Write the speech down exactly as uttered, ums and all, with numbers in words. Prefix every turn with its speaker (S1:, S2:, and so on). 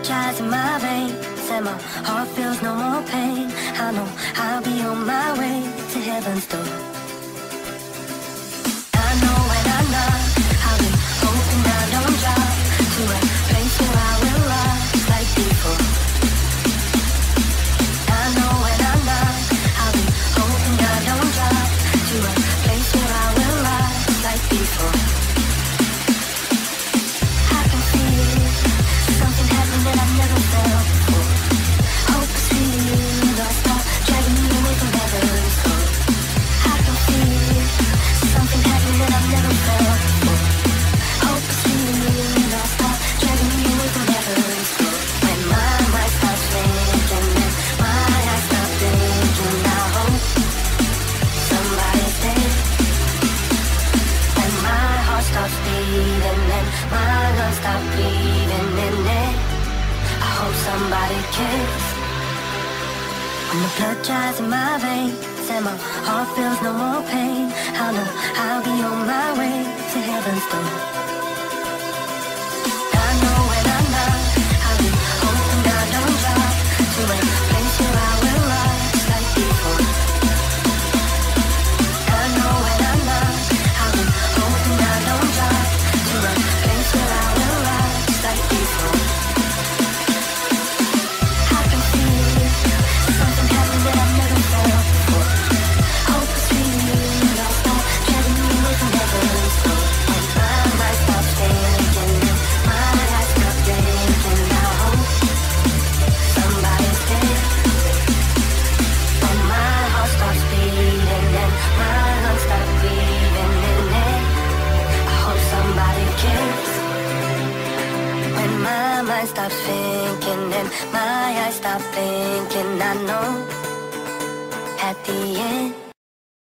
S1: baptized in my veins, and my heart feels no more pain. I know I'll be on my way to heaven's door. I know when I knock, I'll be hoping I don't drop to a place where I will rise like before. I know when I knock, I'll be hoping I don't drop to a place where I will rise like before. I can feel something happening that I've never felt before. Hope is here, I'll stop dragging me away from heaven's door. I can feel something happening that I've never felt before. Hope is here, I'll stop dragging me away from heaven's door. When my mind stops thinking and my eyes stop thinking, I hope somebody's there. When my heart stops beating and my lungs stop breathing in it, I hope somebody cares. When the blood dries in my veins and my heart feels no more pain, I know I'll be on my way to heaven's door. I know when I knock, I'll be hoping I don't drop to a place where I will rise like before. I know when I knock, I'll be hoping I don't drop to a place where I will rise like before. I can feel something happening that I've never felt before. Hope is here, I'll stop dragging me away from heaven's door. And my mind stops thinking and my eyes stop blinking, I hope somebody's there. When my heart stops beating and my lungs stop breathing in it, I hope somebody cares. When my mind stops thinking and my eyes stop blinking, I know at the end